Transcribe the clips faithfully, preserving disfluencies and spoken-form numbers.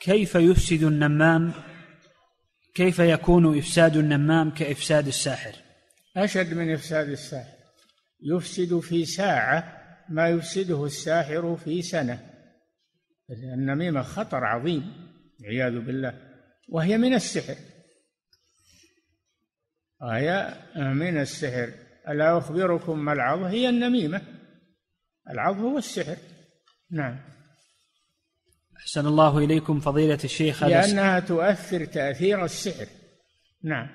كيف يفسد النمام كيف يكون إفساد النمام كإفساد الساحر؟ أشد من إفساد الساحر، يفسد في ساعة ما يفسده الساحر في سنة. النميمة خطر عظيم والعياذ بالله، وهي من السحر، وهي من السحر. ألا أخبركم ما العظ؟ هي النميمة، العظ هو السحر. نعم. أحسن الله إليكم فضيلة الشيخ. لأنها تؤثر تأثير السحر. نعم.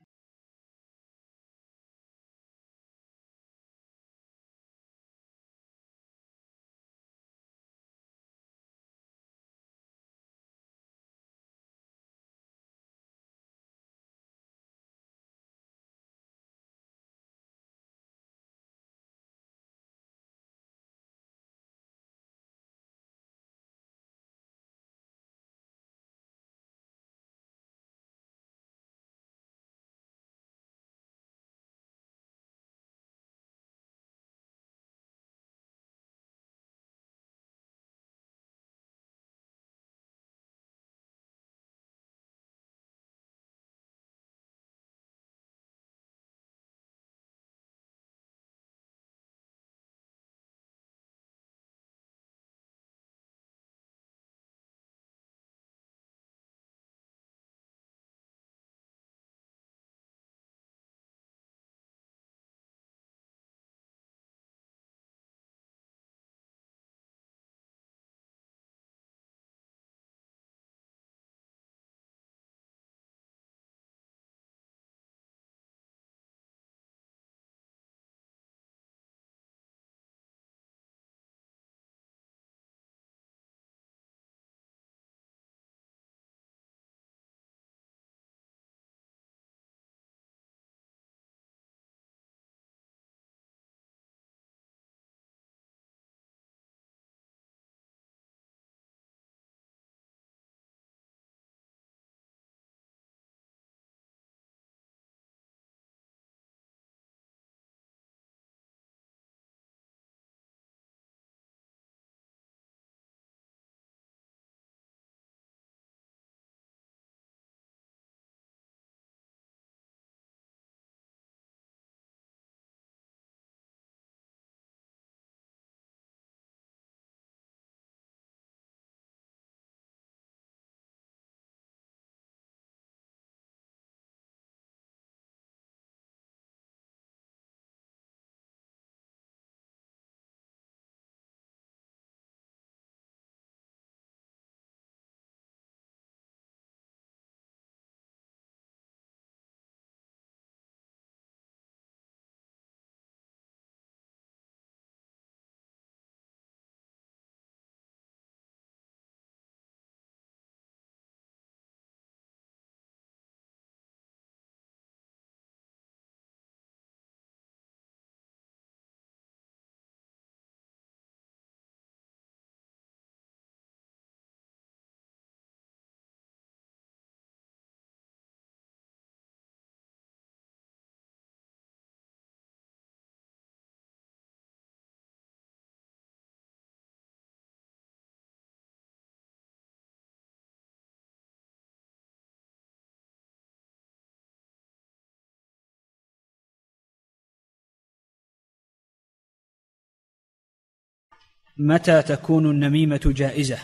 متى تكون النميمة جائزة؟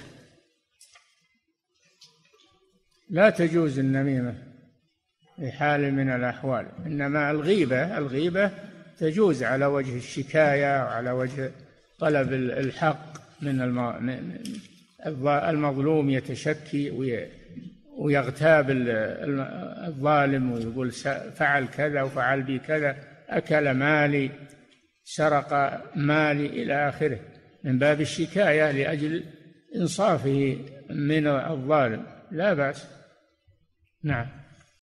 لا تجوز النميمة في حال من الأحوال، إنما الغيبة الغيبة تجوز على وجه الشكاية وعلى وجه طلب الحق من المظلوم، يتشكي ويغتاب الظالم ويقول فعل كذا وفعل بي كذا، أكل مالي، سرق مالي، إلى آخره، من باب الشكاية لأجل إنصافه من الظالم، لا بأس. نعم.